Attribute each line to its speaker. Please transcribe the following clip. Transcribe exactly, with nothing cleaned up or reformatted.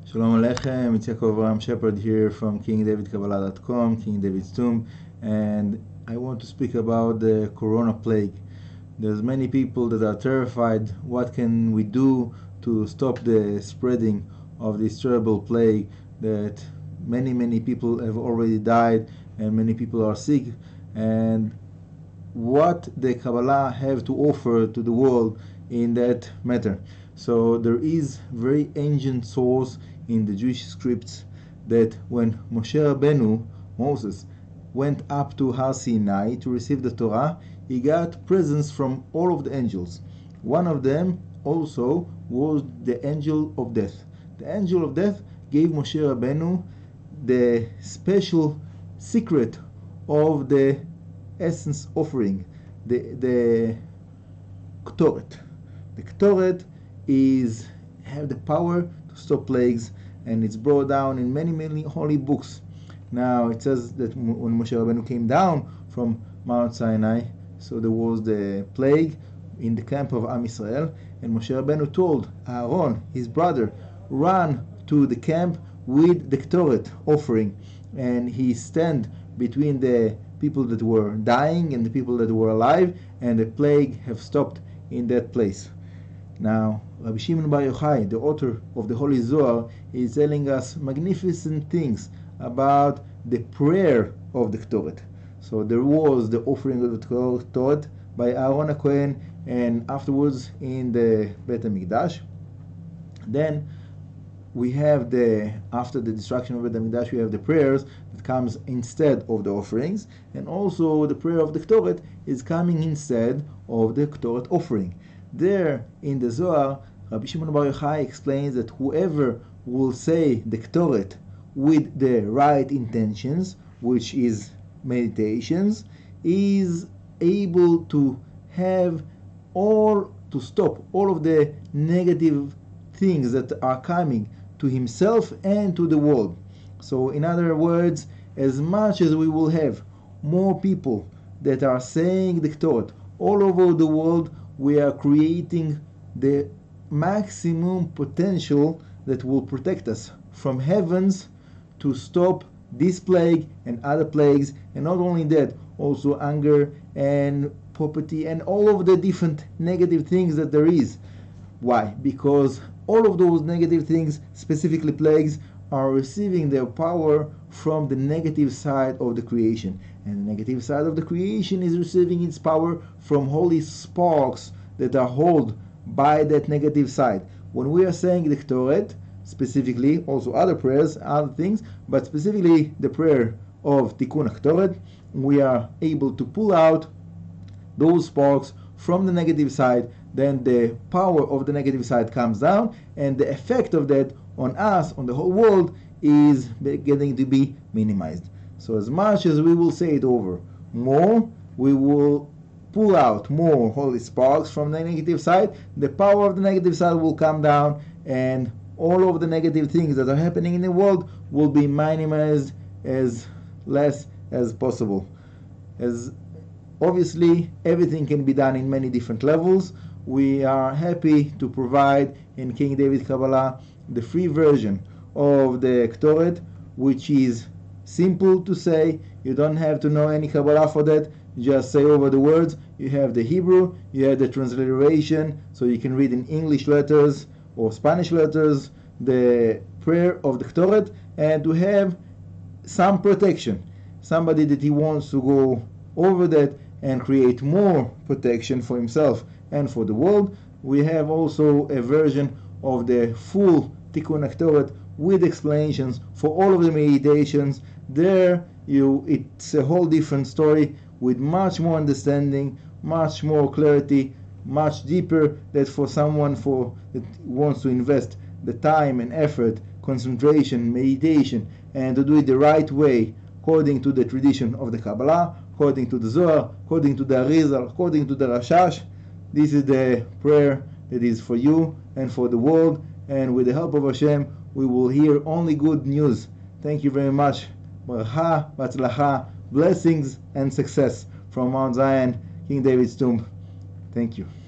Speaker 1: Shalom Aleichem, it's Yaakov Ram Shepherd here from king david kabbalah dot com, King David's Tomb, and I want to speak about the Corona plague. There's many people that are terrified. What can we do to stop the spreading of this terrible plague that many, many people have already died and many people are sick, and what the Kabbalah have to offer to the world in that matter. So there is very ancient source in the Jewish scripts that when Moshe Rabbeinu, Moses, went up to Har Sinai to receive the Torah, he got presents from all of the angels. One of them also was the angel of death. The angel of death gave Moshe Rabbeinu the special secret of the essence offering, the the Ktoret. The Ktoret is have the power to stop plagues, and it's brought down in many many holy books. Now it says that when Moshe Rabbeinu came down from Mount Sinai, so there was the plague in the camp of Am Yisrael, and Moshe Rabbeinu told Aaron, his brother, run to the camp with the Ktoret offering, and he stand between the people that were dying and the people that were alive, and the plague have stopped in that place. Now, Rabbi Shimon Bar Yochai, the author of the Holy Zohar, is telling us magnificent things about the prayer of the Ktoret. So there was the offering of the Ktoret by Aaron HaKohen, and afterwards in the Beit HaMikdash. Then we have the, after the destruction of Beit HaMikdash, we have the prayers that comes instead of the offerings, and also the prayer of the Ktoret is coming instead of the Ktoret offering. There in the Zohar, Rabbi Shimon Bar Yochai explains that whoever will say the Ktoret with the right intentions, which is meditations, is able to have all, to stop all of the negative things that are coming to himself and to the world. So in other words, as much as we will have more people that are saying the Ktoret all over the world, we are creating the maximum potential that will protect us from heavens to stop this plague and other plagues, and not only that, also anger and property and all of the different negative things that there is. Why? Because all of those negative things, specifically plagues, are receiving their power from the negative side of the creation. And the negative side of the creation is receiving its power from holy sparks that are held by that negative side. When we are saying the Ktoret, specifically, also other prayers, other things, but specifically the prayer of Tikkun HaKtoret, we are able to pull out those sparks from the negative side. Then the power of the negative side comes down, and the effect of that on us, on the whole world, is getting to be minimized. So as much as we will say it over more, we will pull out more holy sparks from the negative side, the power of the negative side will come down, and all of the negative things that are happening in the world will be minimized as less as possible. As obviously everything can be done in many different levels, we are happy to provide in King David Kabbalah the free version of the Ktoret, which is simple to say. You don't have to know any Kabbalah for that. You just say over the words. You have the Hebrew, you have the transliteration, so you can read in English letters or Spanish letters the prayer of the Ktoret, and to have some protection. Somebody that he wants to go over that and create more protection for himself and for the world, we have also a version of the full Tikkun HaKtoret with explanations for all of the meditations. There, you it's a whole different story with much more understanding, much more clarity, much deeper, that for someone for that wants to invest the time and effort, concentration, meditation, and to do it the right way, according to the tradition of the Kabbalah, according to the Zohar, according to the Arizal, according to the Rashash. This is the prayer that is for you and for the world, and with the help of Hashem, we will hear only good news. Thank you very much. Bracha, Batzlacha, blessings and success from Mount Zion, King David's Tomb. Thank you.